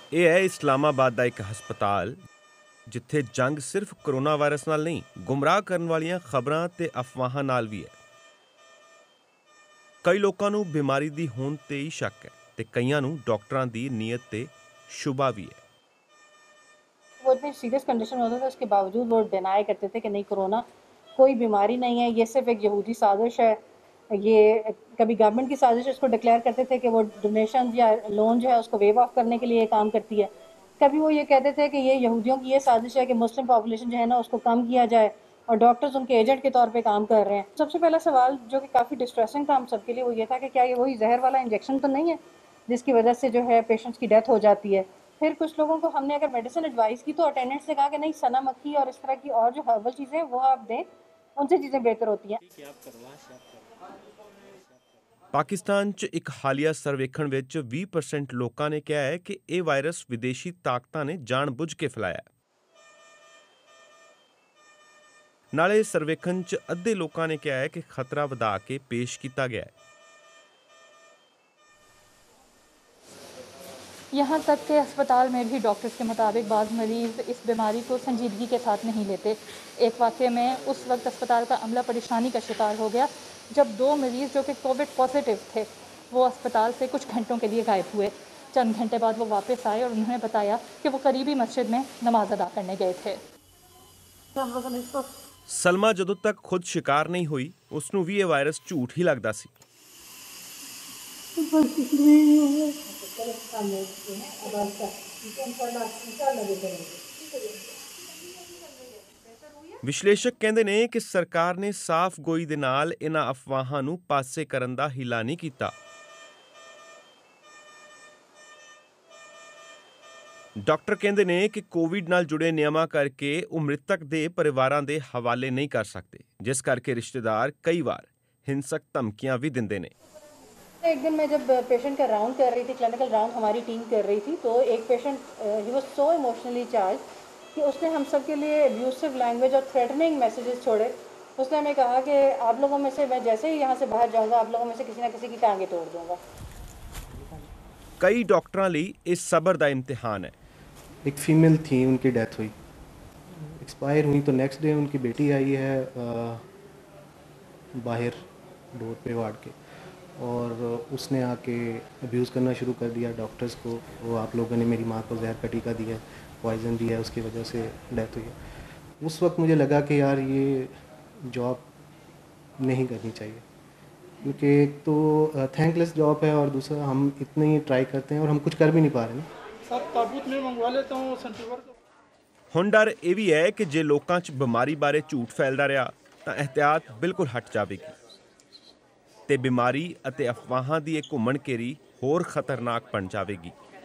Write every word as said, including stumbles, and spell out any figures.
ਇਹ ਹੈ ਇਸਲਾਮਾਬਾਦ ਦਾ ਇੱਕ ਹਸਪਤਾਲ ਜਿੱਥੇ ਜੰਗ ਸਿਰਫ ਕਰੋਨਾ ਵਾਇਰਸ ਨਾਲ ਨਹੀਂ, ਗੁੰਮਰਾਹ ਕਰਨ ਵਾਲੀਆਂ ਖਬਰਾਂ ਤੇ ਅਫਵਾਹਾਂ ਨਾਲ ਵੀ ਹੈ। ਕਈ ਲੋਕਾਂ ਨੂੰ ਬਿਮਾਰੀ ਦੀ ਹੋਂਦ ਤੇ ਹੀ ਸ਼ੱਕ ਹੈ ਤੇ ਕਈਆਂ ਨੂੰ ਡਾਕਟਰਾਂ ਦੀ ਨੀਅਤ ਤੇ शुबा भी है। वो इतनी सीरियस कंडीशन होता था, उसके बावजूद वो डिनाई करते थे कि नहीं, कोरोना कोई बीमारी नहीं है, ये सिर्फ एक यहूदी साजिश है। ये कभी गवर्नमेंट की साजिश इसको डिक्लेयर करते थे कि वो डोनेशन या लोन जो है उसको वेव ऑफ करने के लिए ये काम करती है। कभी वो ये कहते थे कि ये यहूदियों की ये साजिश है कि मुस्लिम पॉपुलेशन जो है ना उसको कम किया जाए, और डॉक्टर्स उनके एजेंट के तौर पे काम कर रहे हैं। सबसे पहला सवाल जो कि काफ़ी डिस्ट्रेसिंग था हम सबके लिए, वो ये था कि क्या ये वही जहर वाला इंजेक्शन तो नहीं है जिसकी वजह से जो है पेशेंट्स की डेथ हो जाती है। फिर कुछ लोगों को हमने अगर मेडिसिन एडवाइस की तो अटेंडेंट से कहा कि नहीं, सना मक्खी और इस तरह की और जो हर्बल चीज़ें वो आप दें, उनसे चीज़ें बेहतर होती हैं। ਪਾਕਿਸਤਾਨ 'ਚ ਇੱਕ ਹਾਲੀਆ ਸਰਵੇਖਣ ਵਿੱਚ ਵੀਹ ਪਰਸੈਂਟ ਲੋਕਾਂ ਨੇ ਕਿਹਾ ਹੈ ਕਿ ਇਹ ਵਾਇਰਸ ਵਿਦੇਸ਼ੀ ਤਾਕਤਾਂ ਨੇ ਜਾਣ-ਬੁੱਝ ਕੇ ਫੈਲਾਇਆ। ਨਾਲੇ ਸਰਵੇਖਣ 'ਚ ਅੱਧੇ ਲੋਕਾਂ ਨੇ ਕਿਹਾ ਹੈ ਕਿ ਖਤਰਾ ਵਧਾ ਕੇ ਪੇਸ਼ ਕੀਤਾ ਗਿਆ ਹੈ। यहाँ तक के अस्पताल में भी डॉक्टर्स के मुताबिक बाज़ मरीज़ इस बीमारी को संजीदगी के साथ नहीं लेते। एक वाक़े में उस वक्त अस्पताल का अमला परेशानी का शिकार हो गया जब दो मरीज़ जो कि कोविड पॉजिटिव थे वो अस्पताल से कुछ घंटों के लिए गायब हुए। चंद घंटे बाद वो वापस आए और उन्होंने बताया कि वो करीबी मस्जिद में नमाज अदा करने गए थे। सलमा जदों तक खुद शिकार नहीं हुई, उसनूं भी ये वायरस झूठ ही लगदा सी। ਵਿਸ਼ਲੇਸ਼ਕ ਕਹਿੰਦੇ ਨੇ ਕਿ ਸਰਕਾਰ ਨੇ ਸਾਫ਼ ਗੋਈ ਦੇ ਨਾਲ ਇਹਨਾਂ ਅਫਵਾਹਾਂ ਨੂੰ ਪਾਸੇ ਕਰਨ ਦਾ ਹਿਲਾ ਨਹੀਂ ਕੀਤਾ। ਡਾਕਟਰ ਕਹਿੰਦੇ ਨੇ ਕਿ ਕੋਵਿਡ ਨਾਲ ਜੁੜੇ ਨਿਯਮਾਂ ਕਰਕੇ ਉਹ ਮ੍ਰਿਤਕ ਦੇ ਪਰਿਵਾਰਾਂ ਦੇ ਹਵਾਲੇ ਨਹੀਂ ਕਰ ਸਕਦੇ, ਜਿਸ ਕਰਕੇ ਰਿਸ਼ਤੇਦਾਰ ਕਈ ਵਾਰ ਹਿੰਸਕ ਧਮਕੀਆਂ ਵੀ ਦਿੰਦੇ ਨੇ। एक दिन मैं जब पेशेंट का राउंड कर रही थी, क्लिनिकल राउंड हमारी टीम कर रही थी, तो एक पेशेंट ही वाज सो इमोशनली चार्ज कि उसने हम सब के लिए अब्यूसिव लैंग्वेज और थ्रेटनिंग मैसेजेस छोड़े। उसने हमें कहा कि आप लोगों में से मैं जैसे ही यहाँ से बाहर जाऊँगा, आप लोगों में से किसी ना किसी की टांगें तोड़ दूँगा। कई डॉक्टरों ਲਈ ਇਹ ਸਬਰ ਦਾ ਇਮਤਿਹਾਨ है। एक फीमेल थी, उनकी डेथ हुई, एक्सपायर हुई, तो नेक्स्ट डे उनकी बेटी आई है बाहर डोर पे वार्ड के, और उसने आके अब्यूज़ करना शुरू कर दिया डॉक्टर्स को। वो आप लोगों ने मेरी माँ को जहर का टीका दिया, पॉइज़न दिया, उसकी वजह से डेथ हुई है। उस वक्त मुझे लगा कि यार ये जॉब नहीं करनी चाहिए, क्योंकि एक तो थैंकलेस जॉब है और दूसरा हम इतने ही ट्राई करते हैं और हम कुछ कर भी नहीं पा रहे ना। सब ताबूत में मंगवा लेता हूँ सेंटीवर। ਹੁਣ ਡਰ ਇਹ ਵੀ ਹੈ ਕਿ ਜੇ ਲੋਕਾਂ 'ਚ ਬਿਮਾਰੀ ਬਾਰੇ ਝੂਠ ਫੈਲਦਾ ਰਿਹਾ ਤਾਂ ਇਹਤਿਆਤ ਬਿਲਕੁਲ ਹਟ ਜਾਵੇਗੀ ਤੇ ਬਿਮਾਰੀ ਅਤੇ ਅਫਵਾਹਾਂ ਦੀ ਇਹ ਘੁੰਮਣ ਘੇਰੀ ਹੋਰ ਖਤਰਨਾਕ ਬਣ ਜਾਵੇਗੀ।